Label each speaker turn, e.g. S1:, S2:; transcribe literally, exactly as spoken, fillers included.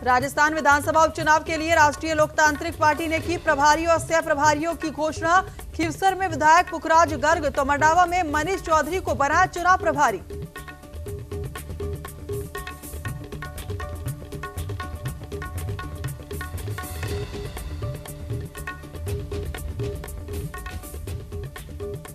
S1: राजस्थान विधानसभा उपचुनाव के लिए राष्ट्रीय लोकतांत्रिक पार्टी ने की प्रभारी और सह प्रभारियों की घोषणा। खीवसर में विधायक पुखराज गर्ग तो मंडावा में मनीष चौधरी को बनाया चुनाव प्रभारी।